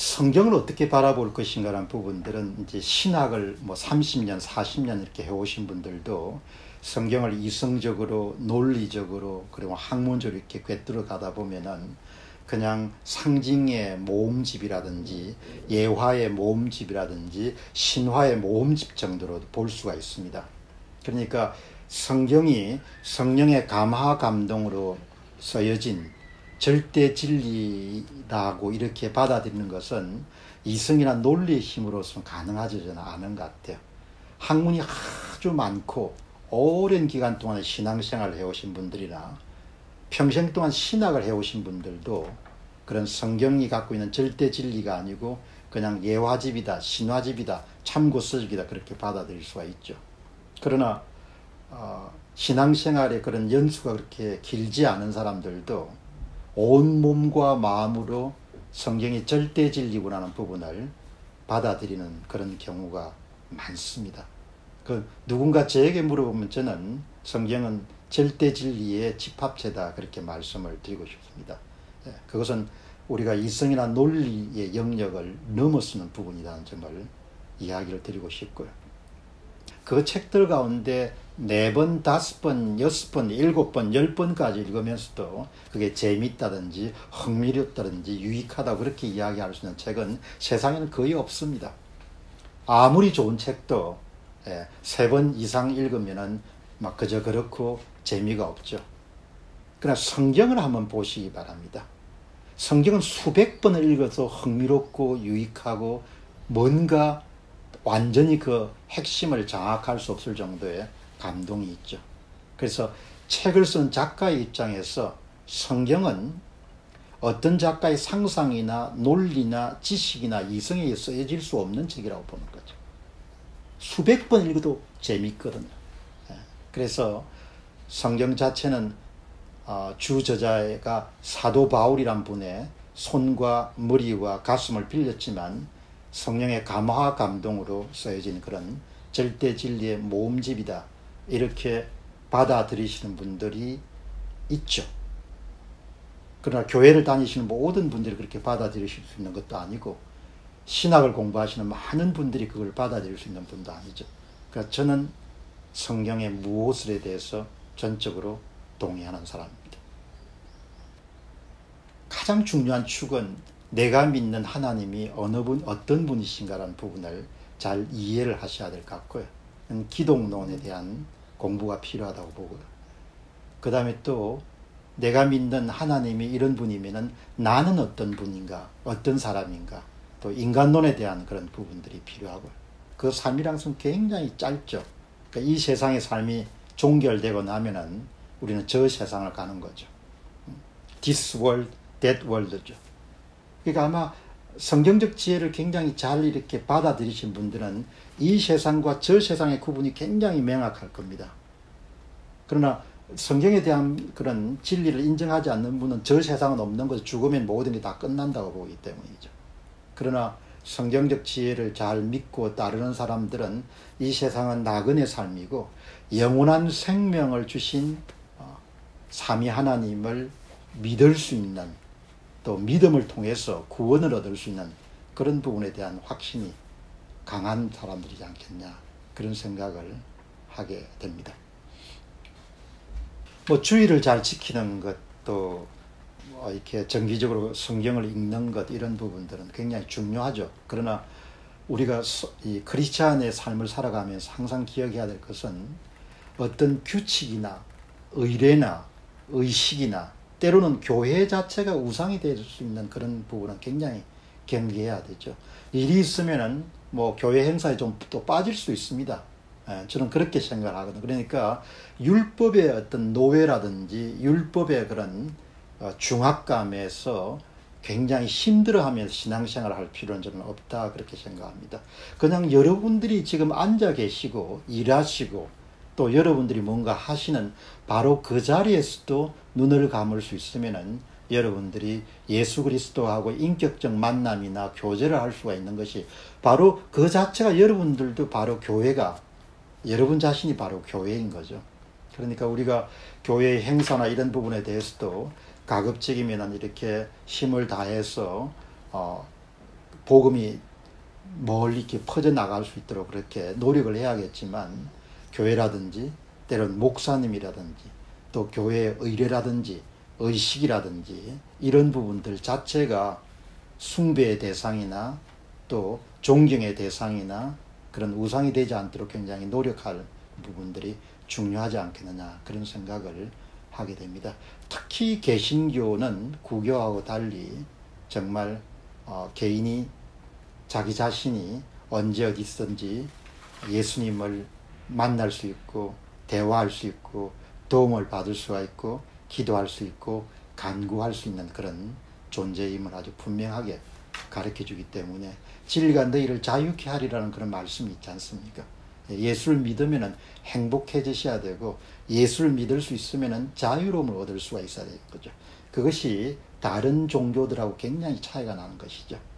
성경을 어떻게 바라볼 것인가라는 부분들은 이제 신학을 뭐 30년, 40년 이렇게 해오신 분들도 성경을 이성적으로, 논리적으로, 그리고 학문적으로 이렇게 꿰뚫어 가다 보면은 그냥 상징의 모음집이라든지 예화의 모음집이라든지 신화의 모음집 정도로 볼 수가 있습니다. 그러니까 성경이 성령의 감화 감동으로 쓰여진 절대 진리라고 이렇게 받아들이는 것은 이성이나 논리의 힘으로서는 가능하지 저는 않은 것 같아요. 학문이 아주 많고 오랜 기간 동안 신앙생활을 해오신 분들이나 평생 동안 신학을 해오신 분들도 그런 성경이 갖고 있는 절대 진리가 아니고 그냥 예화집이다, 신화집이다, 참고서적이다 그렇게 받아들일 수가 있죠. 그러나 신앙생활의 그런 연수가 그렇게 길지 않은 사람들도 온 몸과 마음으로 성경이 절대 진리구나라는 부분을 받아들이는 그런 경우가 많습니다. 누군가 저에게 물어보면 저는 성경은 절대 진리의 집합체다 그렇게 말씀을 드리고 싶습니다. 그것은 우리가 이성이나 논리의 영역을 넘어서는 부분이라는 점을 이야기를 드리고 싶고요. 그 책들 가운데 4번, 5번, 6번, 7번, 10번까지 읽으면서도 그게 재밌다든지 흥미롭다든지 유익하다고 그렇게 이야기할 수 있는 책은 세상에는 거의 없습니다. 아무리 좋은 책도 3번 이상 읽으면은 막 그저 그렇고 재미가 없죠. 그러나 성경을 한번 보시기 바랍니다. 성경은 수백 번을 읽어서 흥미롭고 유익하고 뭔가 완전히 그 핵심을 장악할 수 없을 정도의 감동이 있죠. 그래서 책을 쓴 작가의 입장에서 성경은 어떤 작가의 상상이나 논리나 지식이나 이성에 의해 쓰여질 수 없는 책이라고 보는 거죠. 수백 번 읽어도 재밌거든요. 그래서 성경 자체는 주 저자가 사도 바울이란 분의 손과 머리와 가슴을 빌렸지만 성령의 감화 감동으로 쓰여진 그런 절대 진리의 모음집이다 이렇게 받아들이시는 분들이 있죠. 그러나 교회를 다니시는 모든 분들이 그렇게 받아들이실 수 있는 것도 아니고 신학을 공부하시는 많은 분들이 그걸 받아들일 수 있는 분도 아니죠. 그러니까 저는 성경의 무엇에 대해서 전적으로 동의하는 사람입니다. 가장 중요한 축은 내가 믿는 하나님이 어떤 분이신가라는 부분을 잘 이해를 하셔야 될 것 같고요. 기독론에 대한 공부가 필요하다고 보고요. 그 다음에 또 내가 믿는 하나님이 이런 분이면은 나는 어떤 분인가, 어떤 사람인가, 또 인간론에 대한 그런 부분들이 필요하고요. 그 삶이랑은 굉장히 짧죠. 그러니까 이 세상의 삶이 종결되고 나면은 우리는 저 세상을 가는 거죠. This world, that world죠. 그러니까 아마 성경적 지혜를 굉장히 잘 이렇게 받아들이신 분들은 이 세상과 저 세상의 구분이 굉장히 명확할 겁니다. 그러나 성경에 대한 그런 진리를 인정하지 않는 분은 저 세상은 없는 거죠. 죽으면 모든 게 다 끝난다고 보기 때문이죠. 그러나 성경적 지혜를 잘 믿고 따르는 사람들은 이 세상은 나그네 삶이고 영원한 생명을 주신 삼위 하나님을 믿을 수 있는 또 믿음을 통해서 구원을 얻을 수 있는 그런 부분에 대한 확신이 강한 사람들이지 않겠냐 그런 생각을 하게 됩니다. 뭐 주의를 잘 지키는 것도 이렇게 정기적으로 성경을 읽는 것 이런 부분들은 굉장히 중요하죠. 그러나 우리가 이 크리스찬의 삶을 살아가면서 항상 기억해야 될 것은 어떤 규칙이나 의례나 의식이나 때로는 교회 자체가 우상이 될 수 있는 그런 부분은 굉장히 경계해야 되죠. 일이 있으면은 뭐 교회 행사에 좀 또 빠질 수 있습니다. 저는 그렇게 생각을 하거든요. 그러니까 율법의 어떤 노예라든지 율법의 그런 중압감에서 굉장히 힘들어하면서 신앙생활을 할 필요는 저는 없다 그렇게 생각합니다. 그냥 여러분들이 지금 앉아 계시고 일하시고 또 여러분들이 뭔가 하시는 바로 그 자리에서도 눈을 감을 수 있으면은 여러분들이 예수 그리스도하고 인격적 만남이나 교제를 할 수가 있는 것이 바로 그 자체가 여러분들도 바로 교회가 여러분 자신이 바로 교회인 거죠. 그러니까 우리가 교회의 행사나 이런 부분에 대해서도 가급적이면 이렇게 힘을 다해서 복음이 멀리 이렇게 퍼져나갈 수 있도록 그렇게 노력을 해야겠지만 교회라든지 때론 목사님이라든지 또 교회의 의례라든지 의식이라든지 이런 부분들 자체가 숭배의 대상이나 또 존경의 대상이나 그런 우상이 되지 않도록 굉장히 노력할 부분들이 중요하지 않겠느냐 그런 생각을 하게 됩니다. 특히 개신교는 구교하고 달리 정말 개인이 자기 자신이 언제 어디 있든지 예수님을 만날 수 있고 대화할 수 있고 도움을 받을 수가 있고 기도할 수 있고 간구할 수 있는 그런 존재임을 아주 분명하게 가르쳐 주기 때문에 진리가 너희를 자유케 하리라는 그런 말씀이 있지 않습니까? 예수를 믿으면 행복해지셔야 되고 예수를 믿을 수 있으면 자유로움을 얻을 수가 있어야 되는 거죠. 그것이 다른 종교들하고 굉장히 차이가 나는 것이죠.